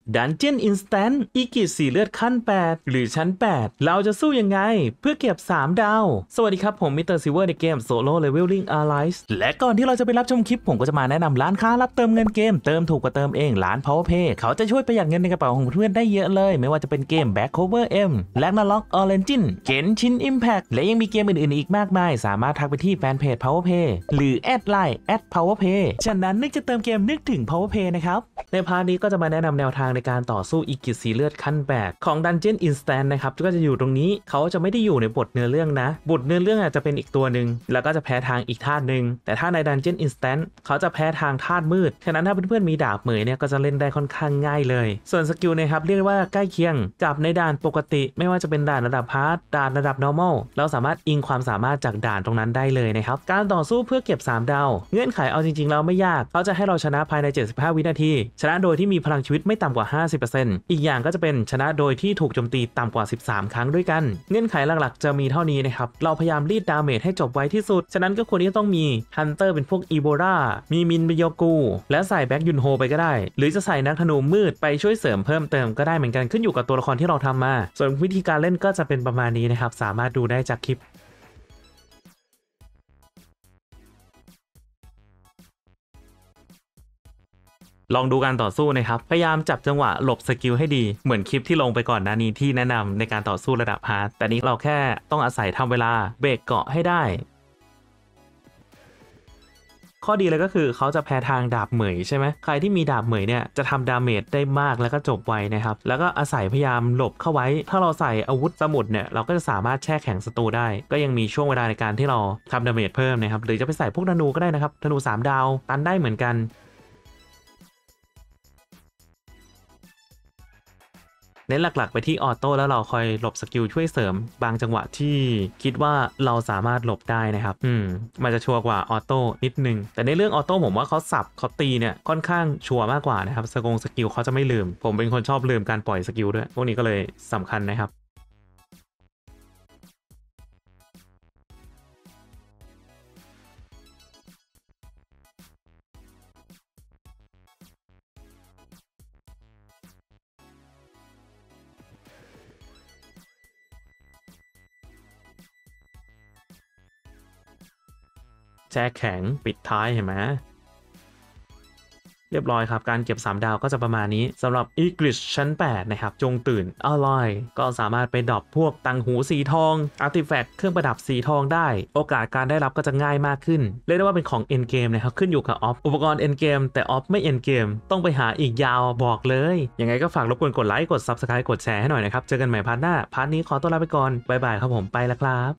Dungeon Instant อีกิจสีเลือดขั้น 8 หรือชั้น 8 เราจะสู้ยังไงเพื่อเก็บ 3 ดาว สวัสดีครับผมมิสเตอร์ซิลเวอร์ในเกม Solo Leveling Allies และก่อนที่เราจะไปรับชมคลิปผมก็จะมาแนะนำร้านค้ารับเติมเงินเกมเติมถูกกว่าเติมเองร้าน PowerPay เขาจะช่วยประหยัดเงินในกระเป๋าของเพื่อนได้เยอะเลยไม่ว่าจะเป็นเกม Back Cover M Ragnarok Origin Genshin Impact และยังมีเกมอื่นๆอีกมากมายสามารถทักไปที่แฟนเพจ PowerPay หรือแอดไลน์ @PowerPay ฉะนั้นนึกจะเติมเกมนึกถึง PowerPay นะครับในพาร์ทนี้ก็จะมาแนะนำแนวทางในการต่อสู้อีกิจสีเลือดขั้น 8 ของ Dungeon Instant นะครับก็จะอยู่ตรงนี้เขาจะไม่ได้อยู่ในบทเนื้อเรื่องนะบทเนื้อเรื่องอาจจะเป็นอีกตัวหนึ่งแล้วก็จะแพ้ทางอีกธาตุหนึ่งแต่ถ้าใน Dungeon Instant เขาจะแพ้ทางธาตุมืดฉะนั้นถ้าเพื่อนๆมีดาบเหมยเนี่ยก็จะเล่นได้ค่อนข้างง่ายเลยส่วนสกิลนะครับเรียกว่าใกล้เคียงกับในด่านปกติไม่ว่าจะเป็นด่านระดับฮาร์ดด่านระดับ normal เราสามารถอิงความสามารถจากด่านตรงนั้นได้เลยนะครับการต่อสู้เพื่อเก็บ3ดาวเงื่อนไขเอาจริงๆแล้วไม่ยากเขาจะให้เราชนะภายใน75วินาทีชนะโดยที่มีพลังชีวิตไม่ต่ำกว่า 50% อีกอย่างก็จะเป็นชนะโดยที่ถูกโจมตีต่ำกว่า13ครั้งด้วยกันเงื่อนไขหลักๆจะมีเท่านี้นะครับเราพยายามรีดดาเมจให้จบไวที่สุดฉะนั้นก็ควรที่จะต้องมีฮันเตอร์เป็นพวกอีโบรามีมินเบโยกูและใส่แบ็กยุนโฮไปก็ได้หรือจะใส่นักธนูมืดไปช่วยเสริมเพิ่มเติมก็ได้เหมือนกันขึ้นอยู่กับตัวละครที่เราทำมาส่วนวิธีการเล่นก็จะเป็นประมาณนี้นะครับสามารถดูได้จากคลิปลองดูการต่อสู้นะครับพยายามจับจังหวะหลบสกิลให้ดีเหมือนคลิปที่ลงไปก่อนหน้านี้ที่แนะนำในการต่อสู้ระดับฮาร์ดแต่นี้เราแค่ต้องอาศัยทำเวลาเบรกเกาะให้ได้ข้อดีเลยก็คือเขาจะแพ้ทางดาบเหมยใช่ไหมใครที่มีดาบเหมยเนี่ยจะทำดาเมจได้มากแล้วก็จบไวนะครับแล้วก็อาศัยพยายามหลบเข้าไว้ถ้าเราใส่อาวุธสมุดเนี่ยเราก็จะสามารถแช่แข็งศัตรูได้ก็ยังมีช่วงเวลาในการที่เราทำดาเมจเพิ่มนะครับหรือจะไปใส่พวกธนูก็ได้นะครับธนู3ดาวตันได้เหมือนกันเน้นหลักๆไปที่ออโต้แล้วเราคอยหลบสกิลช่วยเสริมบางจังหวะที่คิดว่าเราสามารถหลบได้นะครับมันจะชัวร์กว่าออโต้นิดนึงแต่ในเรื่องออโต้ผมว่าเขาสับเขาตีเนี่ยค่อนข้างชัวร์มากกว่านะครับสกิลเขาจะไม่ลืมผมเป็นคนชอบลืมการปล่อยสกิลด้วยพวกนี้ก็เลยสำคัญนะครับแช่แข็งปิดท้ายเห็นไหมเรียบร้อยครับการเก็บ3ดาวก็จะประมาณนี้สำหรับ English ชั้น 8 นะครับจงตื่นอร่อยก็สามารถไปดรอปพวกตังหูสีทองอาร์ติแฟกต์เครื่องประดับสีทองได้โอกาสการได้รับก็จะง่ายมากขึ้นเรียกได้ว่าเป็นของ End Game นะครับขึ้นอยู่กับออฟอุปกรณ์ End Game แต่ออฟไม่ End Game ต้องไปหาอีกยาวบอกเลยยังไงก็ฝากรบกวนกดไลค์กด Subscribe กดแชร์ให้หน่อยนะครับเจอกันใหม่พาร์ทหน้าพาร์ทนี้ขอตัวลาไปก่อนบ๊ายบายครับผมไปแล้วครับ